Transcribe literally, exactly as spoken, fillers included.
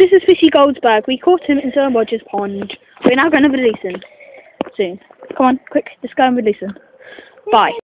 this is Fishy Goldsberg. We caught him in Sir Roger's pond. We're now going to release him soon. Come on, quick, let's go and release him. Bye.